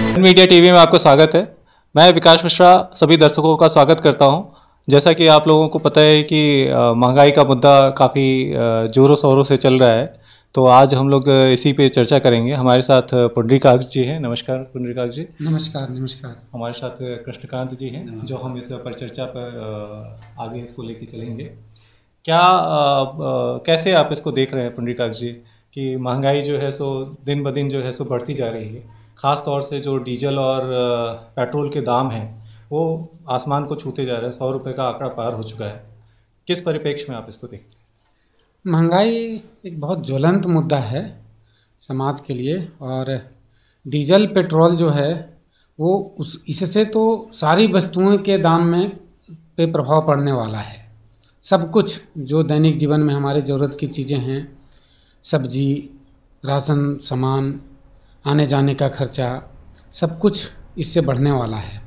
Media TV में आपको स्वागत है। मैं विकास मिश्रा सभी दर्शकों का स्वागत करता हूं। जैसा कि आप लोगों को पता है कि महंगाई का मुद्दा काफ़ी ज़ोरों शोरों से चल रहा है, तो आज हम लोग इसी पे चर्चा करेंगे। हमारे साथ पुंडरीकाक्ष जी हैं। नमस्कार पुंडरीकाक्ष जी। नमस्कार। नमस्कार। हमारे साथ कृष्णकांत जी हैं, जो हम इस परिचर्चा पर आगे इसको लेके चलेंगे। क्या कैसे आप इसको देख रहे हैं पुंडरीकाक्ष जी कि महंगाई जो है सो दिन ब दिन जो है सो बढ़ती जा रही है, ख़ास तौर से जो डीजल और पेट्रोल के दाम हैं वो आसमान को छूते जा रहे हैं, 100 रुपये का आंकड़ा पार हो चुका है। किस परिप्रेक्ष्य में आप इसको देखते हैं? महंगाई एक बहुत ज्वलंत मुद्दा है समाज के लिए, और डीजल पेट्रोल जो है वो इससे तो सारी वस्तुओं के दाम में पे प्रभाव पड़ने वाला है। सब कुछ जो दैनिक जीवन में हमारे ज़रूरत की चीज़ें हैं, सब्जी, राशन सामान, आने जाने का खर्चा, सब कुछ इससे बढ़ने वाला है।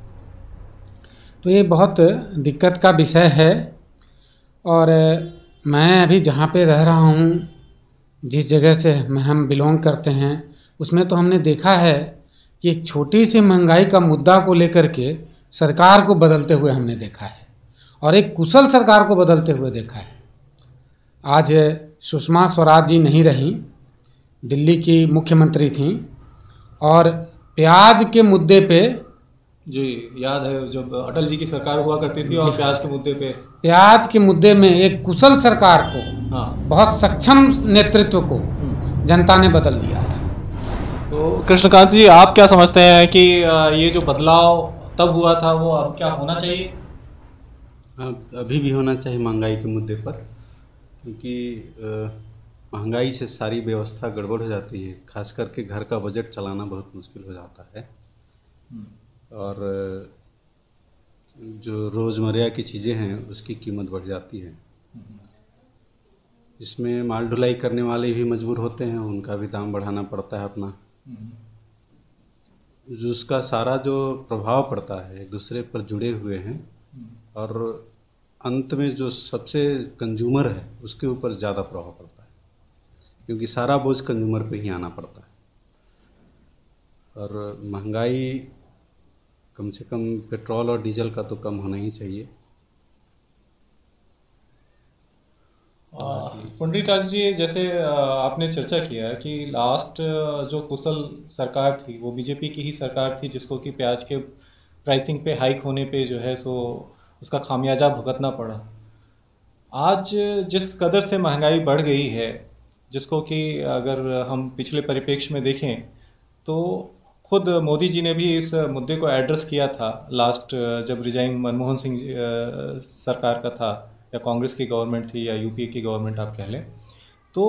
तो ये बहुत दिक्कत का विषय है। और मैं अभी जहाँ पे रह रहा हूँ, जिस जगह से हम बिलोंग करते हैं, उसमें तो हमने देखा है कि एक छोटी सी महंगाई का मुद्दा को लेकर के सरकार को बदलते हुए हमने देखा है, और एक कुशल सरकार को बदलते हुए देखा है। आज सुषमा स्वराज जी नहीं रहीं, दिल्ली की मुख्यमंत्री थीं, और प्याज के मुद्दे पे, जी याद है जब अटल जी की सरकार हुआ करती थी, और प्याज के मुद्दे में एक कुशल सरकार को, बहुत सक्षम नेतृत्व को जनता ने बदल दिया था। तो कृष्णकांत जी, आप क्या समझते हैं कि ये जो बदलाव तब हुआ था वो अब क्या होना चाहिए? अभी भी होना चाहिए महंगाई के मुद्दे पर, क्योंकि महंगाई से सारी व्यवस्था गड़बड़ हो जाती है। खास करके घर का बजट चलाना बहुत मुश्किल हो जाता है, और जो रोज़मर्रा की चीज़ें हैं उसकी कीमत बढ़ जाती है। इसमें माल ढुलाई करने वाले भी मजबूर होते हैं, उनका भी दाम बढ़ाना पड़ता है अपना। जो उसका सारा जो प्रभाव पड़ता है एक दूसरे पर जुड़े हुए हैं, और अंत में जो सबसे कंज्यूमर है उसके ऊपर ज़्यादा प्रभाव पड़ता है, क्योंकि सारा बोझ कंज्यूमर पे ही आना पड़ता है। और महंगाई कम से कम पेट्रोल और डीजल का तो कम होना ही चाहिए। पुंडरीकाक्ष जी, जैसे आपने चर्चा किया कि लास्ट जो कुशल सरकार थी वो बीजेपी की ही सरकार थी, जिसको कि प्याज के प्राइसिंग पे हाइक होने पे जो है सो उसका खामियाजा भुगतना पड़ा। आज जिस कदर से महंगाई बढ़ गई है, जिसको कि अगर हम पिछले परिप्रेक्ष्य में देखें तो खुद मोदी जी ने भी इस मुद्दे को एड्रेस किया था लास्ट, जब रिजाइन मनमोहन सिंह सरकार का था, या कांग्रेस की गवर्नमेंट थी, या यूपीए की गवर्नमेंट आप कह लें। तो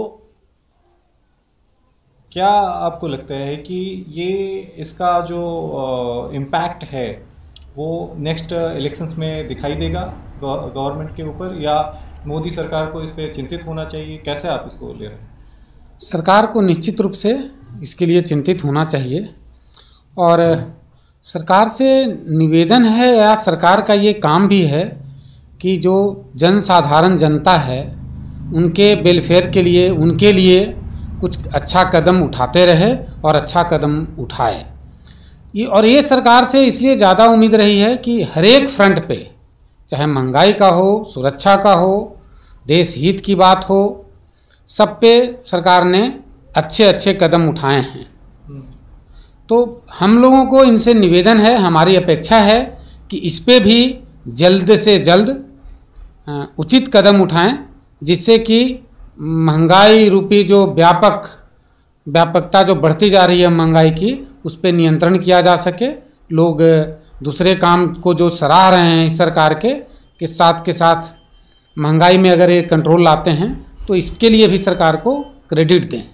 क्या आपको लगता है कि ये इसका जो इम्पैक्ट है वो नेक्स्ट इलेक्शंस में दिखाई देगा गवर्नमेंट के ऊपर, या मोदी सरकार को इस पर चिंतित होना चाहिए? कैसे आप इसको ले रहे हैं? सरकार को निश्चित रूप से इसके लिए चिंतित होना चाहिए, और सरकार से निवेदन है, या सरकार का ये काम भी है कि जो जनसाधारण जनता है उनके वेलफेयर के लिए, उनके लिए कुछ अच्छा कदम उठाते रहे और अच्छा कदम उठाए। और ये सरकार से इसलिए ज़्यादा उम्मीद रही है कि हर एक फ्रंट पे, चाहे महंगाई का हो, सुरक्षा का हो, देश हित की बात हो, सब पे सरकार ने अच्छे अच्छे कदम उठाए हैं। तो हम लोगों को इनसे निवेदन है, हमारी अपेक्षा है कि इस पे भी जल्द से जल्द उचित कदम उठाएं, जिससे कि महंगाई रूपी जो व्यापकता जो बढ़ती जा रही है महंगाई की, उस पे नियंत्रण किया जा सके। लोग दूसरे काम को जो सराह रहे हैं इस सरकार के साथ महंगाई में अगर ये कंट्रोल लाते हैं तो इसके लिए भी सरकार को क्रेडिट दें।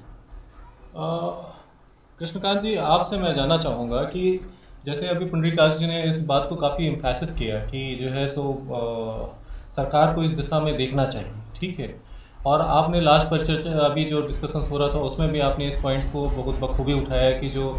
कृष्णकांत जी, आपसे मैं जानना चाहूँगा कि जैसे अभी पुंडरीकाक्ष जी ने इस बात को काफ़ी एम्फेसिस किया कि जो है सो सरकार को इस दिशा में देखना चाहिए, ठीक है, और आपने लास्ट पर चर्चा, अभी जो डिस्कशन हो रहा था उसमें भी आपने इस पॉइंट्स को बहुत बखूबी उठाया कि जो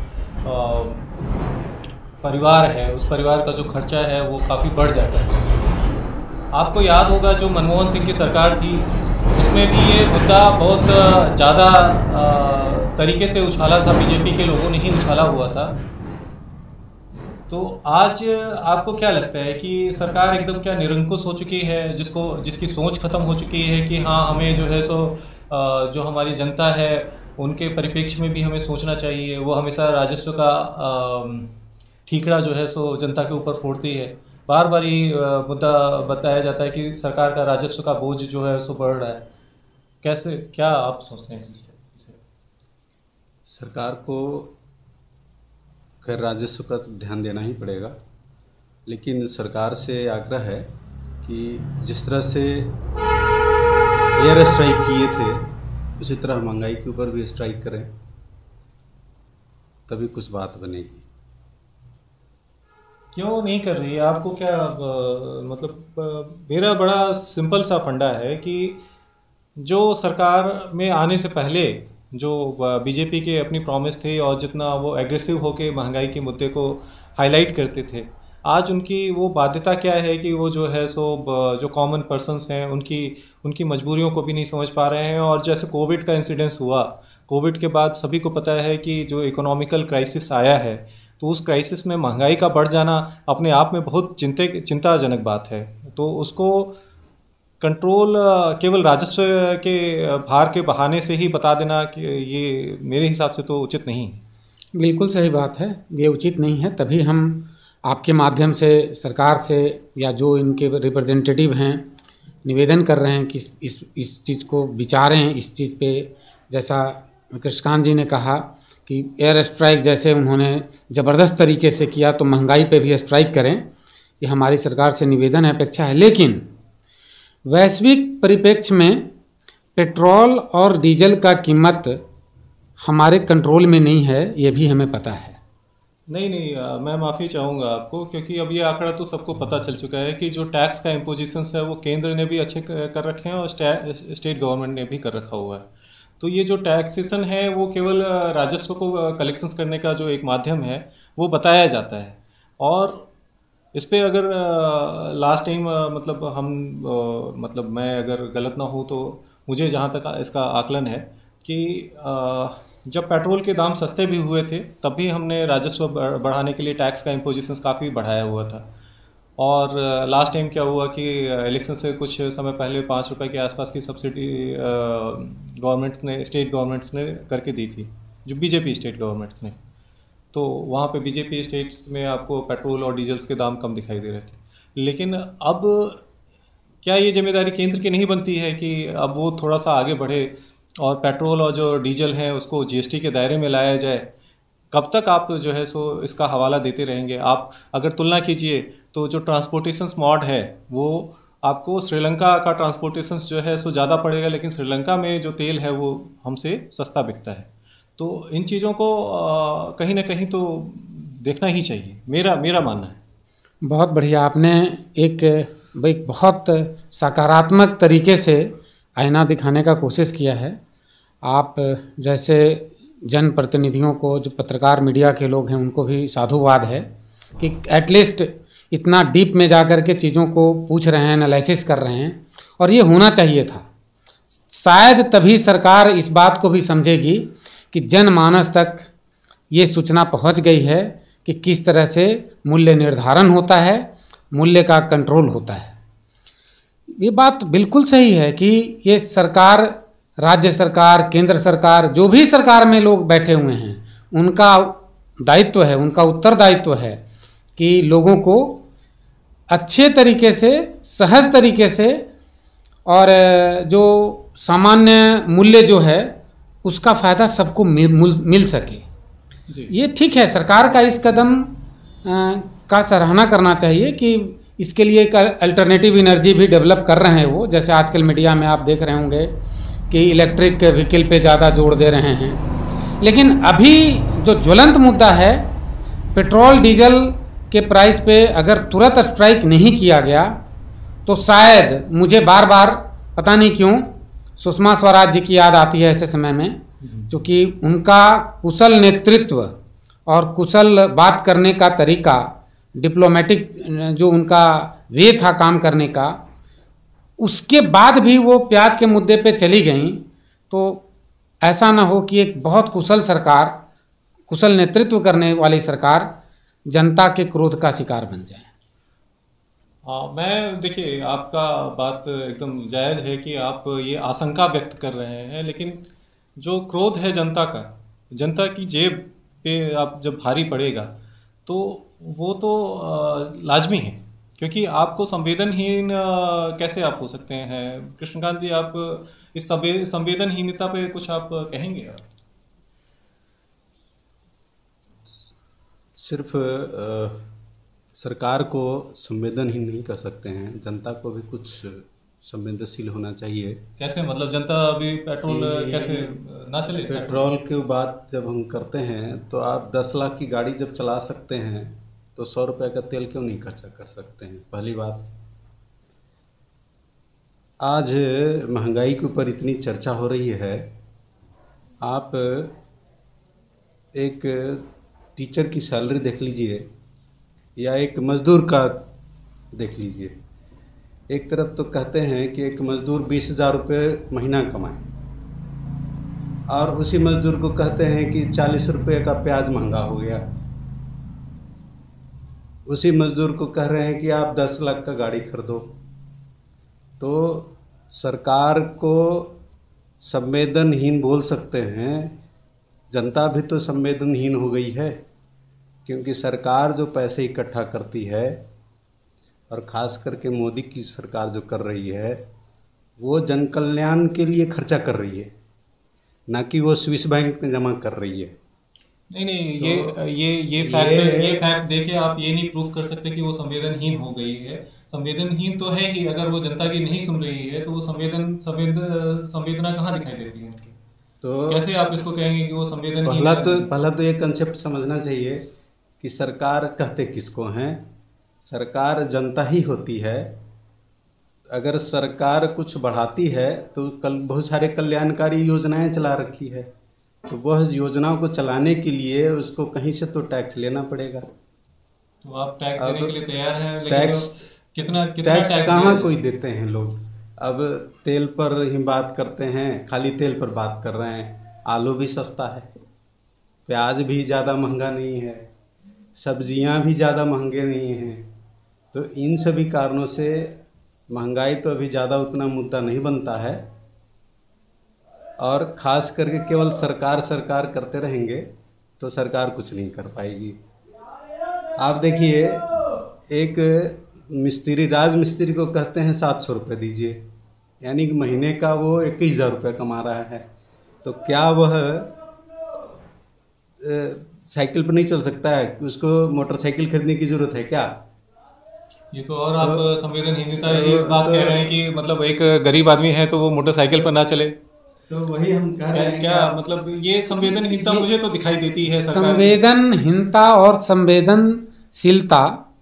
परिवार है उस परिवार का जो खर्चा है वो काफ़ी बढ़ जाता है। आपको याद होगा जो मनमोहन सिंह की सरकार थी उसमें भी ये मुद्दा बहुत ज़्यादा तरीके से उछाला था, बीजेपी के लोगों ने ही उछाला हुआ था। तो आज आपको क्या लगता है कि सरकार एकदम क्या निरंकुश हो चुकी है, जिसकी सोच खत्म हो चुकी है कि हाँ हमें जो है सो जो हमारी जनता है उनके परिप्रेक्ष्य में भी हमें सोचना चाहिए, वो हमेशा राजस्व का ठीकरा जो है सो जनता के ऊपर फोड़ती है। बार बार ये मुद्दा बताया जाता है कि सरकार का राजस्व का बोझ जो है सो बढ़ रहा है। कैसे, क्या आप सोचते हैं इससे? सरकार को खैर राजस्व का तो ध्यान देना ही पड़ेगा, लेकिन सरकार से आग्रह है कि जिस तरह से एयर स्ट्राइक किए थे उसी तरह महंगाई के ऊपर भी स्ट्राइक करें, तभी कुछ बात बनेगी। क्यों नहीं कर रही है? आपको क्या मेरा बड़ा सिंपल सा फंडा है कि जो सरकार में आने से पहले जो बीजेपी के अपनी प्रॉमिस थे और जितना वो एग्रेसिव होके महंगाई के मुद्दे को हाईलाइट करते थे, आज उनकी वो बाध्यता क्या है कि वो जो है सो जो कॉमन पर्सन्स हैं उनकी मजबूरियों को भी नहीं समझ पा रहे हैं। और जैसे कोविड का इंसिडेंस हुआ, कोविड के बाद सभी को पता है कि जो इकोनॉमिकल क्राइसिस आया है, तो उस क्राइसिस में महंगाई का बढ़ जाना अपने आप में बहुत चिंताजनक बात है। तो उसको कंट्रोल केवल राजस्व के भार के बहाने से ही बता देना कि ये मेरे हिसाब से तो उचित नहीं है। बिल्कुल सही बात है, ये उचित नहीं है। तभी हम आपके माध्यम से सरकार से या जो इनके रिप्रेजेंटेटिव हैं निवेदन कर रहे हैं कि इस चीज़ को विचारें। इस चीज़ पे जैसा कृष्णकांत जी ने कहा कि एयर स्ट्राइक जैसे उन्होंने ज़बरदस्त तरीके से किया, तो महंगाई पे भी स्ट्राइक करें, ये हमारी सरकार से निवेदन है, अपेक्षा है। लेकिन वैश्विक परिप्रेक्ष्य में पेट्रोल और डीजल का कीमत हमारे कंट्रोल में नहीं है, ये भी हमें पता है। नहीं, मैं माफ़ी चाहूँगा आपको, क्योंकि अब ये आंकड़ा तो सबको पता चल चुका है कि जो टैक्स का इम्पोजिशन है वो केंद्र ने भी अच्छे कर रखे हैं और स्टेट गवर्नमेंट ने भी कर रखा हुआ है। तो ये जो टैक्सेशन है वो केवल राजस्व को कलेक्शंस करने का जो एक माध्यम है वो बताया जाता है। और इस पे अगर लास्ट टाइम मैं अगर गलत ना हूँ तो मुझे जहाँ तक इसका आकलन है कि जब पेट्रोल के दाम सस्ते भी हुए थे तब भी हमने राजस्व बढ़ाने के लिए टैक्स का इम्पोजिशन काफ़ी बढ़ाया हुआ था। और लास्ट टाइम क्या हुआ कि इलेक्शन से कुछ समय पहले 5 रुपए के आसपास की सब्सिडी स्टेट गवर्नमेंट्स ने करके दी थी, जो बीजेपी स्टेट गवर्नमेंट्स ने। तो वहाँ पे बीजेपी स्टेट्स में आपको पेट्रोल और डीजल्स के दाम कम दिखाई दे रहे थे। लेकिन अब क्या ये जिम्मेदारी केंद्र की नहीं बनती है कि अब वो थोड़ा सा आगे बढ़े और पेट्रोल और जो डीजल है उसको जीएसटी के दायरे में लाया जाए? कब तक आप जो है सो इसका हवाला देते रहेंगे? आप अगर तुलना कीजिए तो जो ट्रांसपोर्टेशन मॉड है वो आपको श्रीलंका का ट्रांसपोर्टेशन जो है सो ज़्यादा पड़ेगा, लेकिन श्रीलंका में जो तेल है वो हमसे सस्ता बिकता है। तो इन चीज़ों को कहीं ना कहीं तो देखना ही चाहिए, मेरा मानना है। बहुत बढ़िया, आपने एक बहुत सकारात्मक तरीके से आईना दिखाने का कोशिश किया है। आप जैसे जनप्रतिनिधियों को, जो पत्रकार मीडिया के लोग हैं, उनको भी साधुवाद है कि एटलीस्ट इतना डीप में जा कर के चीज़ों को पूछ रहे हैं, एनालिसिस कर रहे हैं, और ये होना चाहिए था। शायद तभी सरकार इस बात को भी समझेगी कि जनमानस तक ये सूचना पहुंच गई है कि किस तरह से मूल्य निर्धारण होता है, मूल्य का कंट्रोल होता है। ये बात बिल्कुल सही है कि ये सरकार, राज्य सरकार, केंद्र सरकार, जो भी सरकार में लोग बैठे हुए हैं, उनका दायित्व है, उनका उत्तरदायित्व है कि लोगों को अच्छे तरीके से, सहज तरीके से और जो सामान्य मूल्य जो है उसका फ़ायदा सबको मिल सके। ये ठीक है, सरकार का इस कदम का सराहना करना चाहिए कि इसके लिए एक अल्टरनेटिव एनर्जी भी डेवलप कर रहे हैं वो। जैसे आजकल मीडिया में आप देख रहे होंगे कि इलेक्ट्रिक व्हीकल पे ज़्यादा जोर दे रहे हैं। लेकिन अभी जो ज्वलंत मुद्दा है, पेट्रोल डीजल के प्राइस पे अगर तुरंत स्ट्राइक नहीं किया गया तो शायद, मुझे बार बार पता नहीं क्यों सुषमा स्वराज जी की याद आती है ऐसे समय में, क्योंकि उनका कुशल नेतृत्व और कुशल बात करने का तरीका, डिप्लोमेटिक जो उनका वे था काम करने का, उसके बाद भी वो प्याज के मुद्दे पे चली गई। तो ऐसा ना हो कि एक बहुत कुशल सरकार, कुशल नेतृत्व करने वाली सरकार जनता के क्रोध का शिकार बन जाएं। हाँ, मैं देखिए आपका बात एकदम जायज़ है कि आप ये आशंका व्यक्त कर रहे हैं, लेकिन जो क्रोध है जनता का, जनता की जेब पे आप जब भारी पड़ेगा तो वो तो लाजमी है, क्योंकि आपको संवेदनहीन कैसे आप हो सकते हैं कृष्णकांत जी? आप इस संवेदनहीनता पे कुछ आप कहेंगे? सिर्फ सरकार को संवेदनहीन नहीं कर सकते हैं, जनता को भी कुछ संवेदनशील होना चाहिए। कैसे मतलब जनता अभी पेट्रोल कैसे ना चले? पेट्रोल की बात जब हम करते हैं तो आप 10 लाख की गाड़ी जब चला सकते हैं तो 100 रुपये का तेल क्यों नहीं खर्चा कर सकते हैं? पहली बात। आज महंगाई के ऊपर इतनी चर्चा हो रही है, आप एक टीचर की सैलरी देख लीजिए या एक मज़दूर का देख लीजिए। एक तरफ तो कहते हैं कि एक मज़दूर 20,000 रुपये महीना कमाए, और उसी मज़दूर को कहते हैं कि 40 रुपये का प्याज महंगा हो गया। उसी मज़दूर को कह रहे हैं कि आप 10 लाख का गाड़ी खरीदो। तो सरकार को संवेदनहीन बोल सकते हैं, जनता भी तो संवेदनहीन हो गई है, क्योंकि सरकार जो पैसे इकट्ठा करती है, और ख़ास करके मोदी की सरकार जो कर रही है, वो जन कल्याण के लिए खर्चा कर रही है, ना कि वो स्विस बैंक में जमा कर रही है। नहीं, तो ये फैक्ट देके आप ये नहीं प्रूव कर सकते कि वो संवेदनहीन हो गई है। संवेदनहीन तो है ही, अगर वो जनता की नहीं सुन रही है तो वो संवेदना कहाँ दिखाई देती है उनकी? तो कैसे आप इसको कहेंगे कि वो संवेदनहीन? पहला तो ये कंसेप्ट समझना चाहिए कि सरकार कहते किसको हैं। सरकार जनता ही होती है। अगर सरकार कुछ बढ़ाती है तो कल बहुत सारे कल्याणकारी योजनाएं चला रखी है, तो वह योजनाओं को चलाने के लिए उसको कहीं से तो टैक्स लेना पड़ेगा। तो आप टैक्स देने के लिए तैयार हैं, लेकिन कितना टैक्स कहाँ कोई देते हैं लोग? अब तेल पर ही बात करते हैं, खाली तेल पर बात कर रहे हैं। आलू भी सस्ता है, प्याज भी ज़्यादा महंगा नहीं है, सब्जियां भी ज़्यादा महंगे नहीं हैं। तो इन सभी कारणों से महंगाई तो अभी ज़्यादा उतना मुद्दा नहीं बनता है, और ख़ास करके केवल सरकार करते रहेंगे तो सरकार कुछ नहीं कर पाएगी। आप देखिए, एक मिस्त्री, राज मिस्त्री को कहते हैं 700 रुपये दीजिए, यानी कि महीने का वो 21,000 रुपये कमा रहा है। तो क्या वह साइकिल पर नहीं चल सकता है? उसको मोटरसाइकिल खरीदने की ज़रूरत है क्या? ये तो और आप संवेदनहीनता ये बात कह रहे हैं कि मतलब एक गरीब आदमी है तो वो मोटरसाइकिल पर ना चले। तो वही हम कह रहे हैं, क्या मतलब ये संवेदनहीनता मुझे तो दिखाई देती है। संवेदनहीनता और संवेदनशीलता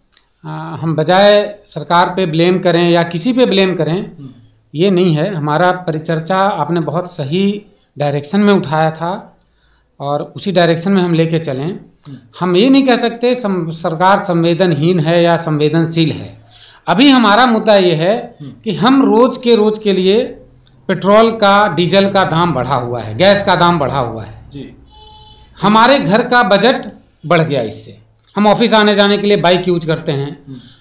हम बजाय सरकार पे ब्लेम करें या किसी पे ब्लेम करें, ये नहीं है। हमारा परिचर्चा आपने बहुत सही डायरेक्शन में उठाया था और उसी डायरेक्शन में हम लेके चलें। हम ये नहीं कह सकते सरकार संवेदनहीन है या संवेदनशील है। अभी हमारा मुद्दा ये है कि हम रोज के लिए पेट्रोल का, डीजल का दाम बढ़ा हुआ है, गैस का दाम बढ़ा हुआ है जी। हमारे घर का बजट बढ़ गया इससे। हम ऑफिस आने जाने के लिए बाइक यूज करते हैं।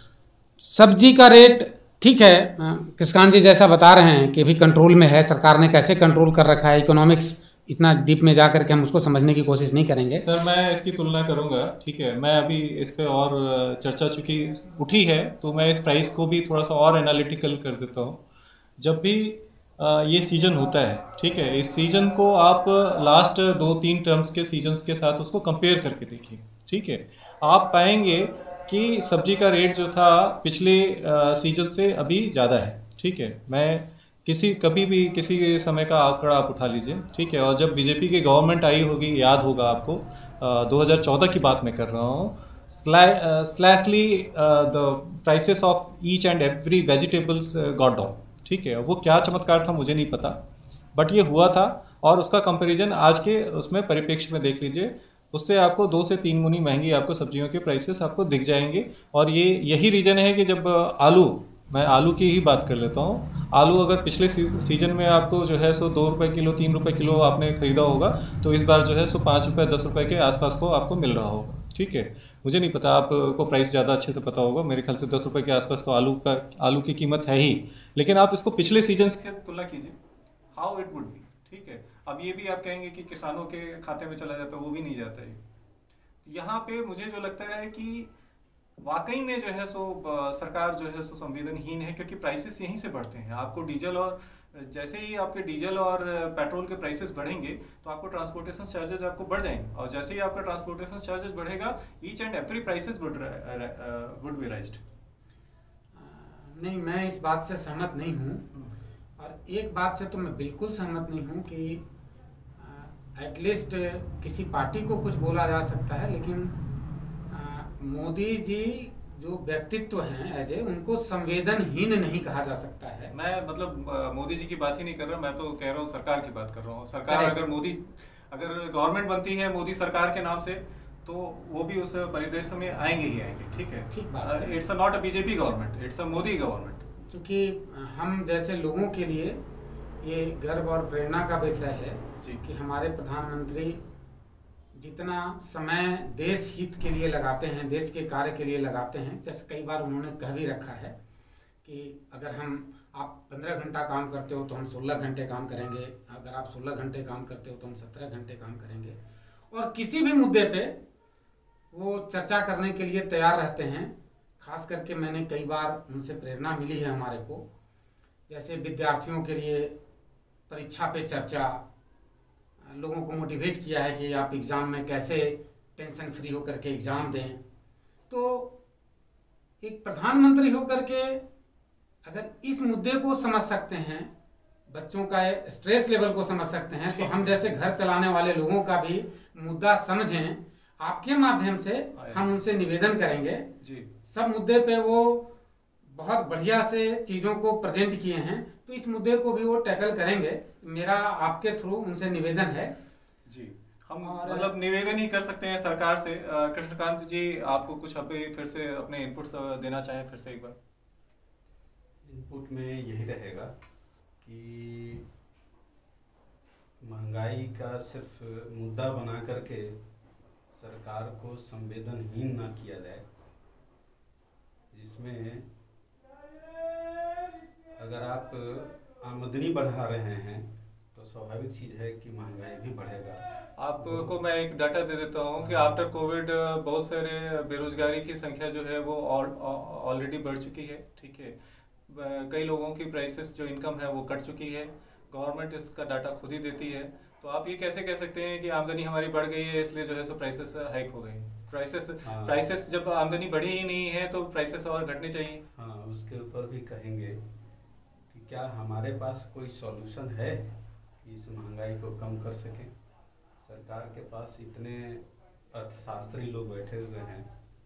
सब्जी का रेट ठीक है, कृष्णकांत जी जैसा बता रहे हैं कि अभी कंट्रोल में है, सरकार ने कैसे कंट्रोल कर रखा है। इकोनॉमिक्स इतना डीप में जा करके हम उसको समझने की कोशिश नहीं करेंगे। सर मैं इसकी तुलना करूंगा, ठीक है। मैं अभी इस पे और चर्चा चूंकि उठी है तो मैं इस प्राइस को भी थोड़ा सा और एनालिटिकल कर देता हूँ। जब भी ये सीजन होता है, ठीक है, इस सीजन को आप लास्ट 2-3 टर्म्स के सीजन्स के साथ उसको कंपेयर करके देखिए, ठीक है। आप पाएंगे कि सब्जी का रेट जो था पिछले सीजन से अभी ज़्यादा है, ठीक है। मैं कभी भी किसी समय का आंकड़ा आप उठा लीजिए, ठीक है। और जब बीजेपी की गवर्नमेंट आई होगी, याद होगा आपको, 2014 की बात मैं कर रहा हूँ, slightly the prices of each and every vegetables got down, ठीक है। वो क्या चमत्कार था मुझे नहीं पता, बट ये हुआ था। और उसका कंपैरिजन आज के उसमें परिप्रेक्ष्य में देख लीजिए, उससे आपको 2 से 3 गुनी महंगी आपको सब्जियों के प्राइसेस आपको दिख जाएंगे। और यही रीजन है कि जब मैं आलू की ही बात कर लेता हूँ। आलू अगर पिछले सीजन में आपको जो है सो 2 रुपये किलो, 3 रुपये किलो आपने खरीदा होगा, तो इस बार जो है सो 5 रुपये 10 रुपये के आसपास को आपको मिल रहा होगा, ठीक है। मुझे नहीं पता, आपको प्राइस ज़्यादा अच्छे से पता होगा, मेरे ख्याल से 10 रुपये के आसपास तो आलू की कीमत है ही। लेकिन आप इसको पिछले सीजन की तुलना कीजिए, हाउ इट वुड बी, ठीक है। अब ये भी आप कहेंगे कि किसानों के खाते में चला जाता है, वो भी नहीं जाता है। यहाँ पे मुझे जो लगता है कि वाकई में जो है सो सरकार जो है सो संवेदनहीन है, क्योंकि प्राइसेस यहीं से बढ़ते हैं। आपको डीजल और जैसे ही आपके डीजल और पेट्रोल के प्राइसेस बढ़ेंगे तो आपको ट्रांसपोर्टेशन चार्जेस आपको बढ़ जाएंगे, और जैसे ही आपका ट्रांसपोर्टेशन चार्जेस बढ़ेगा, each and every prices would be raised. नहीं, मैं इस बात से सहमत नहीं हूँ, और एक बात से तो मैं बिल्कुल सहमत नहीं हूँ कि एटलीस्ट किसी पार्टी को कुछ बोला जा सकता है, लेकिन मोदी जी जो व्यक्तित्व हैं एज ए, उनको संवेदनहीन नहीं कहा जा सकता है। मैं मतलब मोदी जी की बात ही नहीं कर रहा, मैं तो कह रहा हूँ सरकार की बात कर रहा हूँ। सरकार अगर गवर्नमेंट बनती है मोदी सरकार के नाम से, तो वो भी उस परिदृश्य में आएंगे ही आएंगे, ठीक है। ठीक बात है। It's not a BJP government, it's a Modi government. क्योंकि हम जैसे लोगों के लिए ये गर्व और प्रेरणा का विषय है कि हमारे प्रधानमंत्री जितना समय देश हित के लिए लगाते हैं, देश के कार्य के लिए लगाते हैं, जैसे कई बार उन्होंने कह भी रखा है कि अगर आप 15 घंटा काम करते हो तो हम 16 घंटे काम करेंगे, अगर आप 16 घंटे काम करते हो तो हम 17 घंटे काम करेंगे। और किसी भी मुद्दे पे वो चर्चा करने के लिए तैयार रहते हैं। खास करके मैंने कई बार उनसे प्रेरणा मिली है हमारे को, जैसे विद्यार्थियों के लिए परीक्षा पे चर्चा, लोगों को मोटिवेट किया है कि आप एग्ज़ाम में कैसे टेंशन फ्री होकर के एग्ज़ाम दें। तो एक प्रधानमंत्री होकर के अगर इस मुद्दे को समझ सकते हैं, बच्चों का स्ट्रेस लेवल को समझ सकते हैं, तो हम जैसे घर चलाने वाले लोगों का भी मुद्दा समझें। आपके माध्यम से हम उनसे निवेदन करेंगे जी। सब मुद्दे पे वो बहुत बढ़िया से चीज़ों को प्रेजेंट किए हैं, तो इस मुद्दे को भी वो टैकल करेंगे। मेरा आपके थ्रू उनसे निवेदन है जी। हम मतलब निवेदन ही कर सकते हैं सरकार से। कृष्णकांत जी, आपको कुछ अभी फिर से अपने इनपुट्स देना चाहें फिर से एक बार? इनपुट में यही रहेगा कि महंगाई का सिर्फ मुद्दा बना करके सरकार को संवेदनहीन ना किया जाए, जिसमें अगर आप आमदनी बढ़ा रहे हैं तो स्वाभाविक चीज़ है कि महंगाई भी बढ़ेगा। आपको मैं एक डाटा दे देता हूँ कि आफ्टर कोविड बहुत सारे बेरोजगारी की संख्या जो है वो ऑलरेडी बढ़ चुकी है, ठीक है। कई लोगों की प्राइसेस जो इनकम है वो कट चुकी है, गवर्नमेंट इसका डाटा खुद ही देती है। तो आप ये कैसे कह सकते हैं कि आमदनी हमारी बढ़ गई है इसलिए जो है सो प्राइसेस हाइक हो गई? प्राइसेस जब आमदनी बढ़ी ही नहीं है तो प्राइसेस और घटने चाहिए। हाँ, उसके ऊपर भी कहेंगे कि क्या हमारे पास कोई सॉल्यूशन है कि इस महंगाई को कम कर सकें? सरकार के पास इतने अर्थशास्त्री लोग बैठे हुए हैं,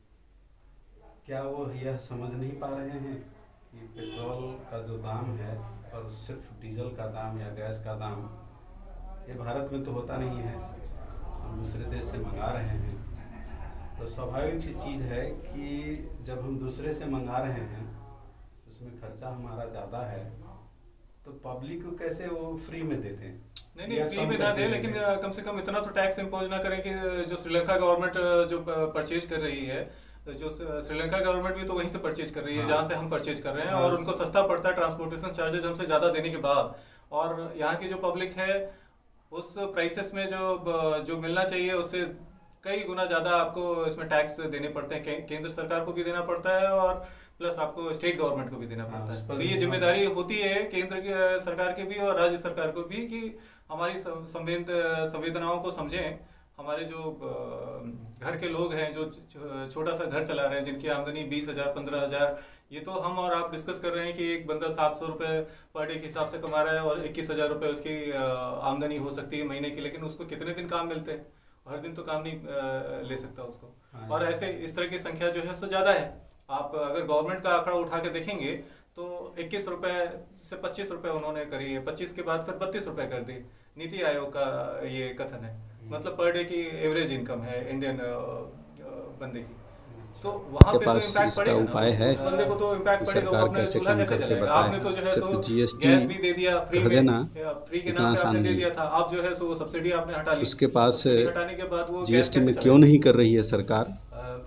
क्या वो यह समझ नहीं पा रहे हैं कि पेट्रोल का जो दाम है और सिर्फ डीजल का दाम या गैस का दाम ये भारत में तो होता नहीं है, हम दूसरे देश से मंगा रहे हैं। तो स्वाभाविक सी चीज़ है कि जब हम दूसरे से मंगा रहे हैं उसमें खर्चा हमारा ज़्यादा है, तो पब्लिक को कैसे वो फ्री में देते हैं? नहीं फ्री में ना दे, लेकिन कम से कम इतना तो टैक्स इम्पोज ना करें कि जो श्रीलंका गवर्नमेंट जो परचेज कर रही है, जो श्रीलंका गवर्नमेंट भी तो वहीं से परचेज कर रही है जहाँ से हम परचेज कर रहे हैं, और उनको सस्ता पड़ता है ट्रांसपोर्टेशन चार्जेस हमसे ज़्यादा देने के बाद। और यहाँ की जो पब्लिक है उस प्राइसेस में जो मिलना चाहिए उससे कई गुना ज़्यादा आपको इसमें टैक्स देने पड़ते हैं। केंद्र सरकार को भी देना पड़ता है और प्लस आपको स्टेट गवर्नमेंट को भी देना पड़ता है। तो ये जिम्मेदारी होती है केंद्र की सरकार की भी और राज्य सरकार को भी कि हमारी संवेदनाओं को समझें। हमारे जो घर के लोग हैं जो छोटा सा घर चला रहे हैं, जिनकी आमदनी 20,000 15,000, ये तो हम और आप डिस्कस कर रहे हैं कि एक बंदा 700 रुपये पर डे के हिसाब से कमा रहा है और 21,000 रुपये उसकी आमदनी हो सकती है महीने की, लेकिन उसको कितने दिन काम मिलते हैं? हर दिन तो काम नहीं ले सकता उसको। और ऐसे इस तरह की संख्या जो है सो ज़्यादा है। आप अगर गवर्नमेंट का आंकड़ा उठा के देखेंगे तो 21 रुपये से 25 रुपये उन्होंने करी है, 25 के बाद फिर 32 रुपये कर दी। नीति आयोग का ये कथन है, मतलब पर डे की एवरेज इनकम है इंडियन बंदे की। तो वहाँ पे तो इम्पैक्ट पड़ेगा, उपाय है उस बंदे को तो इम्पैक्ट पड़ेगा। वो अपने चूल्हा कैसे जलाएगा? आपने तो जो है सो गैस भी दे दिया फ्री के नाम पे आपने दे दिया था, आप जो है सो सब्सिडी आपने हटा ली। उसके पास हटाने के बाद वो जीएसटी में क्यों नहीं कर रही है सरकार?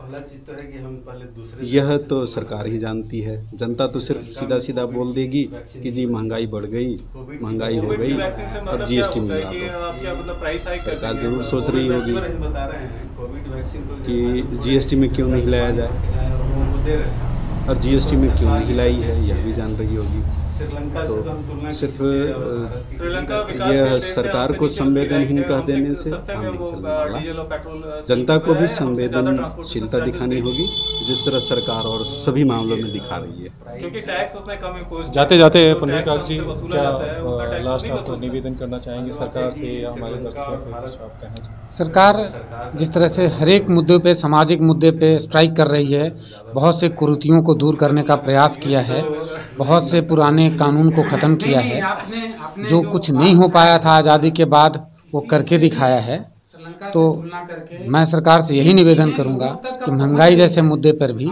पहला चीज तो है कि हम पहले दूसरे यह तो सरकार ही जानती है। जनता तो सिर्फ सीधा सीधा बोल देगी कि जी महंगाई बढ़ गई, महंगाई हो गई और जीएसटी में मिला दो। सरकार जरूर सोच रही होगी बता रहे हैं कोविड वैक्सीन को कि जीएसटी में क्यों नहीं लाया जाए, दे रहे हैं। और जीएसटी में क्यों नहीं लाई है यह भी जान रही होगी। श्रीलंका से तो हम तुलना सिर्फ श्रीलंका यह सरकार को संवेदनहीन कह देने से काम नहीं चलने वाला। जनता को भी संवेदनशीलता दिखानी होगी, जिस तरह सरकार और सभी मामलों में दिखा रही है। क्योंकि टैक्स उसने कम इम्पोज जाते जाते पुण्यकांत जी क्या लास्ट आपको निवेदन करना चाहेंगे सरकार से या हमारे दर्शकों से, कुछ आप कहना चाहेंगे? सरकार जिस तरह से हर एक मुद्दे पे, सामाजिक मुद्दे पे स्ट्राइक कर रही है, बहुत से कुरीतियों को दूर करने का प्रयास किया है, बहुत से पुराने कानून को ख़त्म किया है, जो कुछ नहीं हो पाया था आज़ादी के बाद वो करके दिखाया है। तो मैं सरकार से यही निवेदन करूंगा कि महंगाई जैसे मुद्दे पर भी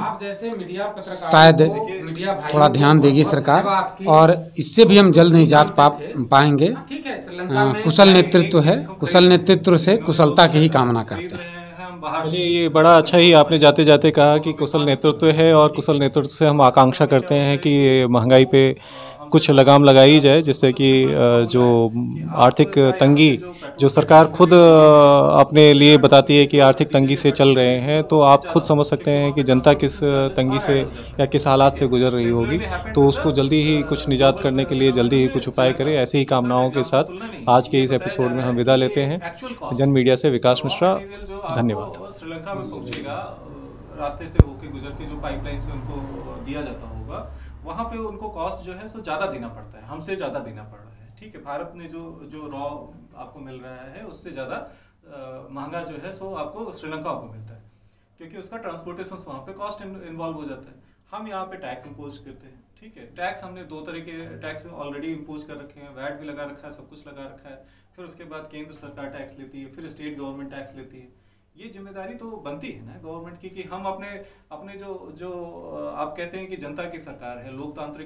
शायद थोड़ा ध्यान देगी सरकार, और इससे भी हम जल्द निजात पाएंगे। कुशल नेतृत्व है, कुशल नेतृत्व से कुशलता की ही कामना करते हैं। चलिए, ये बड़ा अच्छा ही आपने जाते जाते कहा कि कुशल नेतृत्व है, और कुशल नेतृत्व से हम आकांक्षा करते हैं कि महंगाई पे कुछ लगाम लगाई जाए, जिससे कि जो आर्थिक तंगी जो सरकार खुद अपने लिए बताती है कि आर्थिक तंगी से चल रहे हैं, तो आप खुद समझ सकते हैं कि जनता किस तंगी से या किस हालात से गुजर रही होगी। तो उसको जल्दी ही कुछ निजात करने के लिए जल्दी ही कुछ उपाय करें। ऐसी ही कामनाओं के साथ आज के इस एपिसोड में हम विदा लेते हैं। जन मीडिया से विकास मिश्रा, धन्यवाद। श्रीलंका में पहुंचेगा, रास्ते से होके गुजर के जो पाइपलाइन से उनको दिया जाता होगा, वहाँ पे उनको कॉस्ट जो है सो ज़्यादा देना पड़ता है, हमसे ज़्यादा देना पड़ रहा है। ठीक है, भारत में जो रॉ आपको मिल रहा है उससे ज़्यादा महंगा जो है सो आपको श्रीलंका को मिलता है, क्योंकि उसका ट्रांसपोर्टेशन वहाँ पे कॉस्ट इन्वॉल्व हो जाता है। हम यहाँ पे टैक्स इम्पोज करते हैं। ठीक है, टैक्स हमने 2 तरह के टैक्स ऑलरेडी इम्पोज कर रखे हैं, वैट भी लगा रखा है, सब कुछ लगा रखा है। फिर उसके बाद केंद्र सरकार टैक्स लेती है, फिर स्टेट गवर्नमेंट टैक्स लेती है। ये जिम्मेदारी तो बनती है ना गवर्नमेंट की कि हम अपने जो आप कहते हैं कि जनता की सरकार है, लोकतांत्रिक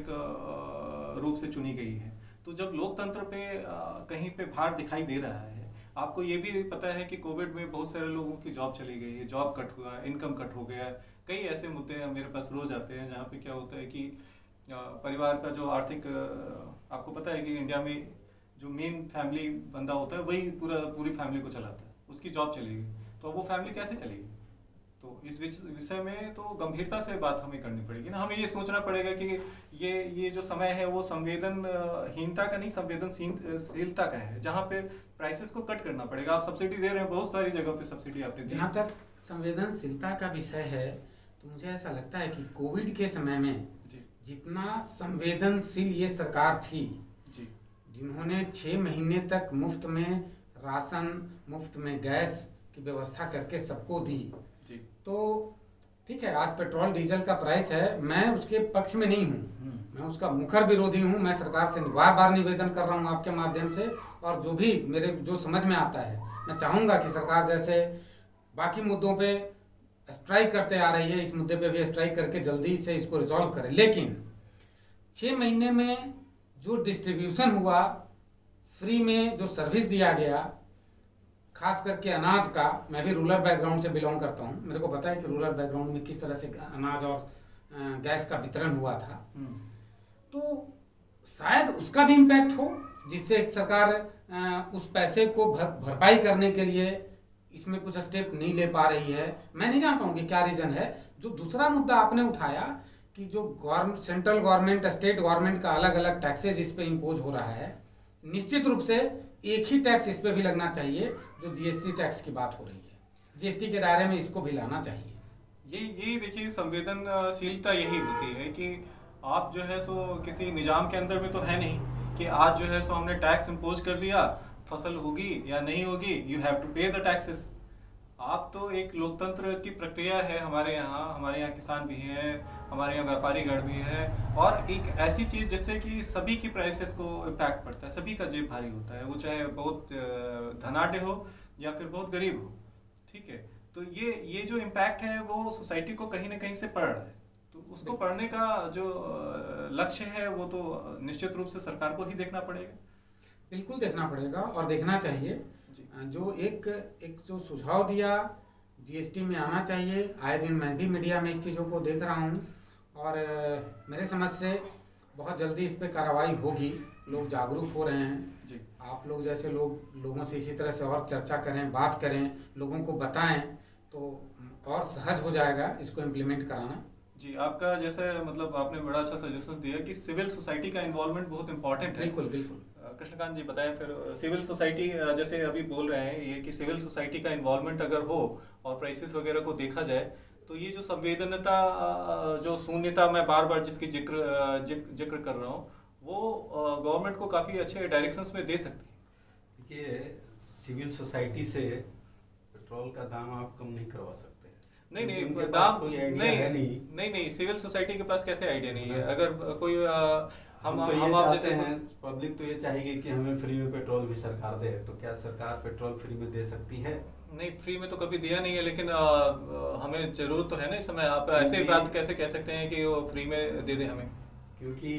रूप से चुनी गई है, तो जब लोकतंत्र पे कहीं पे भार दिखाई दे रहा है, आपको ये भी पता है कि कोविड में बहुत सारे लोगों की जॉब चली गई है, जॉब कट हुआ, इनकम कट हो गया। कई ऐसे मुद्दे मेरे पास रोज आते हैं जहाँ पे क्या होता है कि परिवार का जो आर्थिक, आपको पता है कि इंडिया में जो मेन फैमिली बंदा होता है वही पूरी फैमिली को चलाता है, उसकी जॉब चली गई तो वो फैमिली कैसे चलेगी? तो इस विषय में तो गंभीरता से बात हमें करनी पड़ेगी ना। हमें ये सोचना पड़ेगा कि ये जो समय है वो संवेदनहीनता का नहीं, संवेदनशीलता का है, जहाँ पे प्राइसेस को कट करना पड़ेगा। आप सब्सिडी दे रहे हैं, बहुत सारी जगह पे सब्सिडी आपने दी। जहाँ तक संवेदनशीलता का विषय है, तो मुझे ऐसा लगता है कि कोविड के समय में जितना संवेदनशील ये सरकार थी, जिन्होंने 6 महीने तक मुफ्त में राशन, मुफ्त में गैस की व्यवस्था करके सबको दी, तो ठीक है, आज पेट्रोल डीजल का प्राइस है, मैं उसके पक्ष में नहीं हूँ, मैं उसका मुखर विरोधी हूँ। मैं सरकार से बार बार निवेदन कर रहा हूँ आपके माध्यम से, और जो भी मेरे जो समझ में आता है, मैं चाहूँगा कि सरकार जैसे बाकी मुद्दों पे स्ट्राइक करते आ रही है, इस मुद्दे पे भी स्ट्राइक करके जल्दी से इसको रिजॉल्व करे। लेकिन 6 महीने में जो डिस्ट्रीब्यूशन हुआ, फ्री में जो सर्विस दिया गया, खास करके अनाज का, मैं भी रूरल बैकग्राउंड से बिलोंग करता हूँ, मेरे को पता है कि रूरल बैकग्राउंड में किस तरह से अनाज और गैस का वितरण हुआ था, तो शायद उसका भी इम्पैक्ट हो, जिससे सरकार उस पैसे को भरपाई करने के लिए इसमें कुछ स्टेप नहीं ले पा रही है। मैं नहीं जानता हूँ कि क्या रीज़न है। जो दूसरा मुद्दा आपने उठाया कि जो सेंट्रल गवर्नमेंट, स्टेट गवर्नमेंट का अलग अलग टैक्सेज इस पे इम्पोज हो रहा है, निश्चित रूप से एक ही टैक्स इस पे भी लगना चाहिए, जो जीएसटी टैक्स की बात हो रही है, जीएसटी के दायरे में इसको भी लाना चाहिए। ये देखिए, संवेदनशीलता यही होती है कि आप जो है सो किसी निजाम के अंदर में तो है नहीं कि आज जो है सो हमने टैक्स इम्पोज कर दिया, फसल होगी या नहीं होगी, you have to pay the taxes. आप तो एक लोकतंत्र की प्रक्रिया है, हमारे यहाँ किसान भी हैं, हमारे यहाँ व्यापारी गण भी है, और एक ऐसी चीज़ जिससे कि सभी की प्राइसेस को इम्पैक्ट पड़ता है, सभी का जेब भारी होता है, वो चाहे बहुत धनाढ्य हो या फिर बहुत गरीब हो। ठीक है, तो ये जो इम्पैक्ट है वो सोसाइटी को कहीं ना कहीं से पड़ रहा है, तो उसको पढ़ने का जो लक्ष्य है वो तो निश्चित रूप से सरकार को ही देखना पड़ेगा। बिल्कुल देखना पड़ेगा और देखना चाहिए। जो एक जो सुझाव दिया जीएसटी में आना चाहिए। आए दिन मैं भी मीडिया में इस चीज़ों को देख रहा हूँ और मेरे समझ से बहुत जल्दी इस पर कार्रवाई होगी। लोग जागरूक हो रहे हैं जी। आप लोग जैसे लोगों से इसी तरह से और चर्चा करें, बात करें, लोगों को बताएं तो और सहज हो जाएगा इसको इम्प्लीमेंट कराना। जी, आपका जैसे मतलब आपने बड़ा अच्छा सजेशन दिया कि सिविल सोसाइटी का इन्वॉल्वमेंट बहुत इंपॉर्टेंट है। बिल्कुल बिल्कुल। कृष्णकांत जी बताएं फिर सिविल सोसाइटी जैसे अभी बोल रहे हैं ये कि सिविल सोसाइटी का इन्वॉल्वमेंट अगर हो और प्राइसेस वगैरह को देखा जाए तो ये जो संवेदनता जो शून्यता मैं बार बार जिसकी जिक्र कर रहा हूँ वो गवर्नमेंट को काफ़ी अच्छे डायरेक्शंस में दे सकती है। देखिए, सिविल सोसाइटी से पेट्रोल का दाम आप कम नहीं करवा सकते। नहीं उनके पास दाम कोई आइडिया है नहीं सिविल सोसाइटी के पास कैसे आइडिया नहीं है। अगर कोई हम तो ये चाहते हैं, पब्लिक तो ये चाहेगी कि हमें फ्री में पेट्रोल भी सरकार दे, तो क्या सरकार पेट्रोल फ्री में दे सकती है? नहीं, फ्री में तो कभी दिया नहीं है, लेकिन हमें जरूरत तो है ना इस समय। आप ऐसे बात कैसे कह सकते हैं कि वो फ्री में दे दे हमें? क्योंकि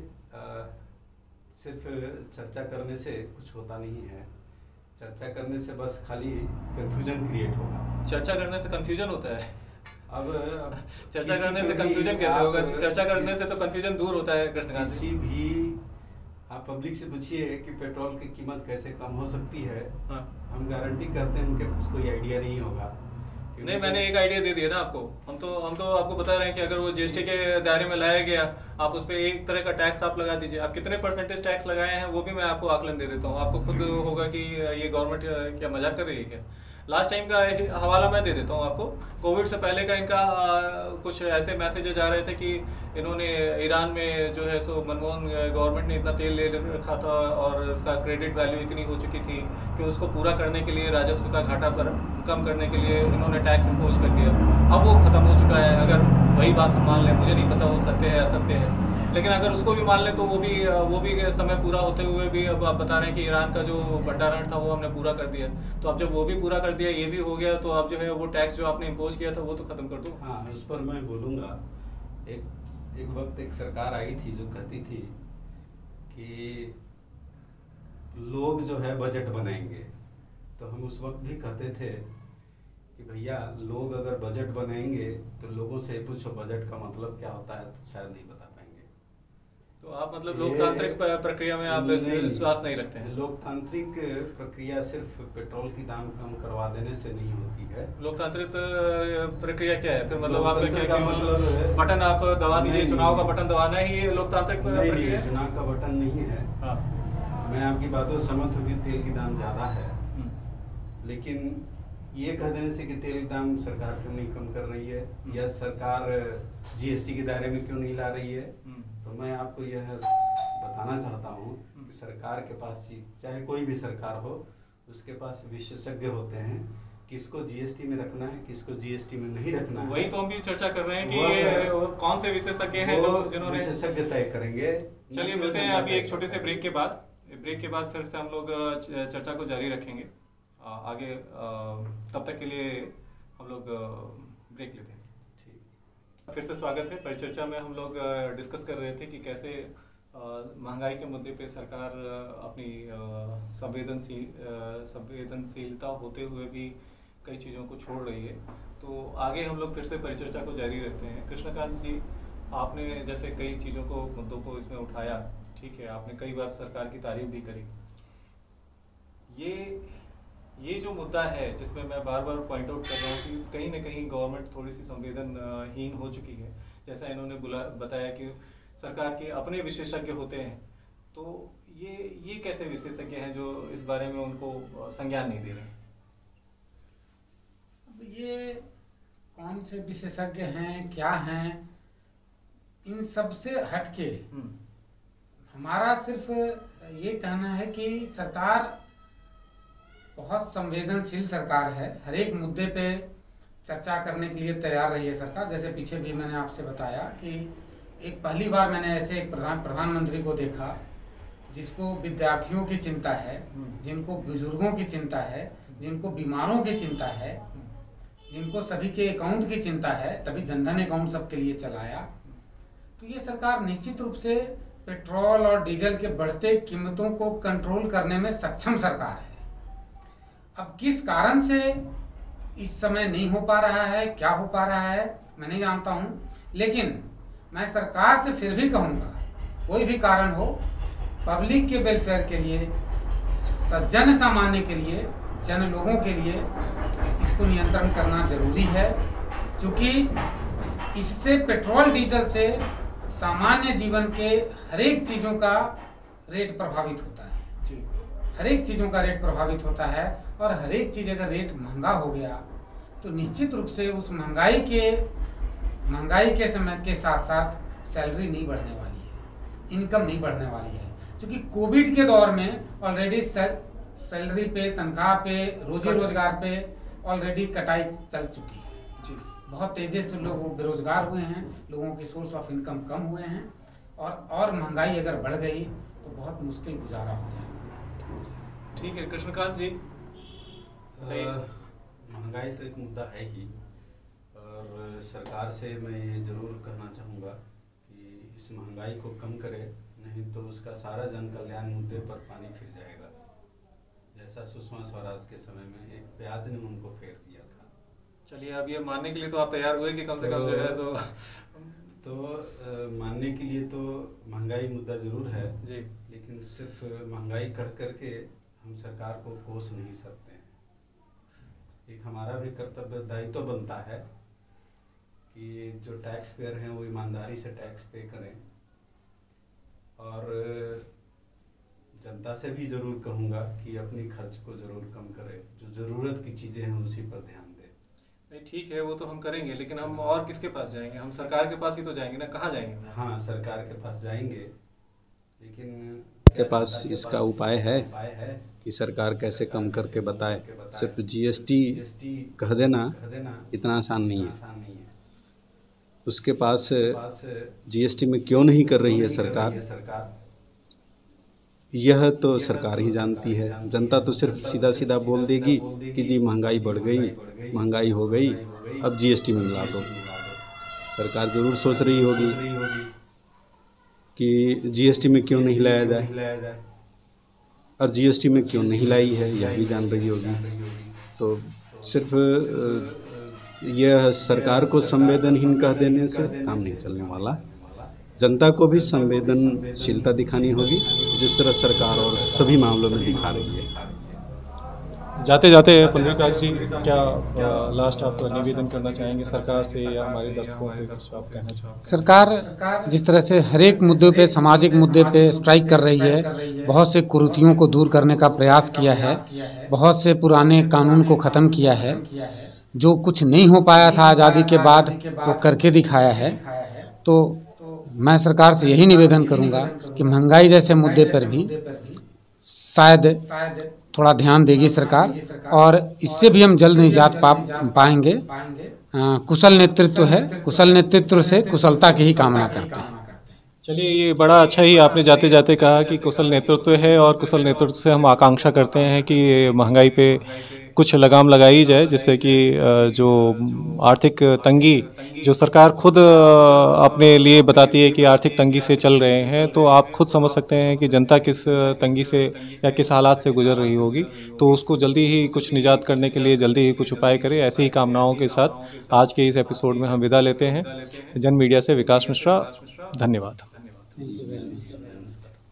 सिर्फ चर्चा करने से कुछ होता नहीं है। चर्चा करने से बस खाली कंफ्यूजन क्रिएट होगा। चर्चा करने से कंफ्यूजन होता है? अब चर्चा करने से कंफ्यूजन कैसे होगा? चर्चा करने से तो कंफ्यूजन दूर होता है। किसी भी आप पब्लिक से पूछिए कि पेट्रोल की कीमत कैसे कम हो सकती है। हाँ। हम गारंटी करते हैं उनके पास कोई आइडिया नहीं होगा। नहीं, मैंने एक आइडिया दे दिया ना आपको। हम तो आपको बता रहे हैं कि अगर वो जीएसटी के दायरे में लाया गया, आप उस पर एक तरह का टैक्स आप लगा दीजिए। आप कितने परसेंटेज टैक्स लगाए हैं वो भी मैं आपको आकलन दे देता हूँ। आपको खुद होगा कि ये गवर्नमेंट क्या मजाक कर रही है क्या। लास्ट टाइम का हवाला मैं दे देता हूँ आपको। कोविड से पहले का इनका कुछ ऐसे मैसेजेज आ रहे थे कि इन्होंने ईरान में जो है सो मनमोहन गवर्नमेंट ने इतना तेल ले रखा था और उसका क्रेडिट वैल्यू इतनी हो चुकी थी कि उसको पूरा करने के लिए राजस्व का घाटा पर कम करने के लिए इन्होंने टैक्स इम्पोज कर दिया। अब वो ख़त्म हो चुका है। अगर वही बात हम मान लें, मुझे नहीं पता वो सत्य है असत्य है, लेकिन अगर उसको भी मान लें तो वो भी समय पूरा होते हुए भी अब आप बता रहे हैं कि ईरान का जो भंडारण था वो हमने पूरा कर दिया। तो अब जब वो भी पूरा कर दिया, ये भी हो गया, तो अब जो है वो टैक्स जो आपने इम्पोज किया था वो तो खत्म कर दो। हाँ, उस पर मैं बोलूँगा। एक वक्त एक सरकार आई थी जो कहती थी कि लोग जो है बजट बनाएंगे। तो हम उस वक्त भी कहते थे कि भैया लोग अगर बजट बनाएंगे तो लोगों से पूछो बजट का मतलब क्या होता है, तो शायद नहीं बता पाएंगे। तो आप मतलब लोकतांत्रिक प्रक्रिया में आप विश्वास नहीं रखते हैं? लोकतांत्रिक प्रक्रिया सिर्फ पेट्रोल की दाम कम करवा देने से नहीं होती है। लोकतांत्रिक प्रक्रिया क्या है फिर? मतलब आप क्या मतलब बटन आप दबा दीजिए, चुनाव का बटन दबाना ही ये लोकतांत्रिक प्रक्रिया है? चुनाव का बटन नहीं है। हाँ। मैं आपकी बातों से सहमत हूँ कि तेल की दाम ज़्यादा है, लेकिन ये कह देने से कि तेल दाम सरकार क्यों नहीं कम कर रही है या सरकार जीएसटी के दायरे में क्यों नहीं ला रही है, तो मैं आपको यह बताना चाहता हूँ कि सरकार के पास, चाहे कोई भी सरकार हो, उसके पास विशेषज्ञ होते हैं किसको जीएसटी में रखना है, किसको जीएसटी में नहीं रखना है। वही तो हम भी चर्चा कर रहे हैं कि ये कौन से विशेषज्ञ हैं जो जिन्होंने विशेषज्ञ तय करेंगे। चलिए मिलते हैं अभी एक छोटे से ब्रेक के बाद। ब्रेक के बाद फिर से हम लोग चर्चा को जारी रखेंगे आगे। तब तक के लिए हम लोग ब्रेक लेते हैं। ठीक, फिर से स्वागत है। परिचर्चा में हम लोग डिस्कस कर रहे थे कि कैसे महंगाई के मुद्दे पे सरकार अपनी संवेदनशीलता होते हुए भी कई चीज़ों को छोड़ रही है। तो आगे हम लोग फिर से परिचर्चा को जारी रखते हैं। कृष्णकांत जी, आपने जैसे कई चीज़ों को, मुद्दों को इसमें उठाया, ठीक है, आपने कई बार सरकार की तारीफ भी करी। ये जो मुद्दा है जिसमें मैं बार बार पॉइंट आउट कर रहा हूँ कि कहीं ना कहीं गवर्नमेंट थोड़ी सी संवेदनहीन हो चुकी है। जैसा इन्होंने बताया कि सरकार के अपने विशेषज्ञ होते हैं, तो ये कैसे विशेषज्ञ हैं जो इस बारे में उनको संज्ञान नहीं दे रहे? अब ये कौन से विशेषज्ञ हैं, क्या हैं, इन सब से हटके हमारा सिर्फ ये कहना है कि सरकार बहुत संवेदनशील सरकार है। हर एक मुद्दे पे चर्चा करने के लिए तैयार रही है सरकार। जैसे पीछे भी मैंने आपसे बताया कि एक पहली बार मैंने ऐसे एक प्रधानमंत्री को देखा जिसको विद्यार्थियों की चिंता है, जिनको बुजुर्गों की चिंता है, जिनको बीमारों की चिंता है, जिनको सभी के अकाउंट की चिंता है, तभी जनधन अकाउंट सबके लिए चलाया। तो ये सरकार निश्चित रूप से पेट्रोल और डीजल के बढ़ते कीमतों को कंट्रोल करने में सक्षम सरकार है। अब किस कारण से इस समय नहीं हो पा रहा है, क्या हो पा रहा है मैं नहीं जानता हूँ, लेकिन मैं सरकार से फिर भी कहूँगा, कोई भी कारण हो, पब्लिक के वेलफेयर के लिए, जन सामान्य के लिए, जन लोगों के लिए इसको नियंत्रण करना जरूरी है, क्योंकि इससे पेट्रोल डीजल से सामान्य जीवन के हर एक चीज़ों का रेट प्रभावित होता है। हर एक चीज़ों का रेट प्रभावित होता है, और हर एक चीज़ अगर रेट महंगा हो गया तो निश्चित रूप से उस महंगाई के समय के साथ साथ सैलरी नहीं बढ़ने वाली है, इनकम नहीं बढ़ने वाली है, क्योंकि कोविड के दौर में ऑलरेडी सैलरी पे, तनख्वाह पे, रोजी रोजगार पे ऑलरेडी कटाई चल चुकी है जी। बहुत तेजी से लोग बेरोजगार हुए हैं, लोगों के सोर्स ऑफ इनकम कम हुए हैं, और महंगाई अगर बढ़ गई तो बहुत मुश्किल गुजारा हो जाएगा। ठीक है कृष्णकांत जी, महंगाई तो एक मुद्दा है ही, और सरकार से मैं ये जरूर कहना चाहूँगा कि इस महंगाई को कम करे, नहीं तो उसका सारा जन कल्याण मुद्दे पर पानी फिर जाएगा। जैसा सुषमा स्वराज के समय में एक प्याज ने उनको फेर दिया था। चलिए, अब ये मानने के लिए तो आप तैयार हुए कि कम से कम जो है तो मानने के लिए तो महंगाई मुद्दा जरूर है जी, लेकिन सिर्फ महंगाई कह करके हम सरकार को कोस नहीं सकते हैं। एक हमारा भी कर्तव्य दायित्व बनता है कि जो टैक्स पेयर हैं वो ईमानदारी से टैक्स पे करें, और जनता से भी जरूर कहूँगा कि अपनी खर्च को जरूर कम करें, जो ज़रूरत की चीज़ें हैं उसी पर ध्यान दें। नहीं ठीक है, वो तो हम करेंगे, लेकिन हम और किसके पास जाएंगे? हम सरकार के पास ही तो जाएंगे ना, कहाँ जाएंगे? हाँ, सरकार के पास जाएंगे, लेकिन के पास इसका उपाय है कि सरकार कैसे कम करके बताए। सिर्फ जीएसटी कह देना इतना आसान नहीं है। उसके पास जीएसटी में क्यों नहीं कर रही है सरकार, यह तो सरकार ही जानती है। जनता तो सिर्फ सीधा सीधा बोल देगी कि जी महंगाई बढ़ गई, महंगाई हो गई, अब जीएसटी में मिला दो। सरकार जरूर सोच रही होगी कि जीएसटी में क्यों नहीं लाया जाए, और जीएसटी में क्यों नहीं लाई है यह भी जान रही होगी। तो सिर्फ यह सरकार को संवेदनहीन कह देने से काम नहीं चलने वाला। जनता को भी संवेदनशीलता दिखानी होगी, जिस तरह सरकार और सभी मामलों में दिखा रही है। जाते जाते पुंडरीकाक्ष जी, क्या लास्ट आप निवेदन करना चाहेंगे सरकार से या हमारे दर्शकों से, कुछ आप कहना चाहेंगे? सरकार जिस तरह से हर एक मुद्दे पे, सामाजिक मुद्दे पे स्ट्राइक कर रही है, बहुत से कुरीतियों को दूर करने का प्रयास किया है, बहुत से पुराने कानून को ख़त्म किया है, जो कुछ नहीं हो पाया था आज़ादी के बाद वो करके दिखाया है। तो मैं सरकार से यही निवेदन करूंगा कि महंगाई जैसे मुद्दे पर भी शायद थोड़ा ध्यान देगी सरकार, और इससे भी हम जल्द निजात पाएंगे। कुशल नेतृत्व है, कुशल नेतृत्व से कुशलता की ही कामना करते हैं। चलिए, ये बड़ा अच्छा ही आपने जाते जाते कहा कि कुशल नेतृत्व है, और कुशल नेतृत्व से हम आकांक्षा करते हैं कि महंगाई पे कुछ लगाम लगाई जाए, जिससे कि जो आर्थिक तंगी जो सरकार खुद अपने लिए बताती है कि आर्थिक तंगी से चल रहे हैं, तो आप खुद समझ सकते हैं कि जनता किस तंगी से या किस हालात से गुजर रही होगी। तो उसको जल्दी ही कुछ निजात करने के लिए जल्दी ही कुछ उपाय करें। ऐसी ही कामनाओं के साथ आज के इस एपिसोड में हम विदा लेते हैं। जन मीडिया से विकास मिश्रा, धन्यवाद।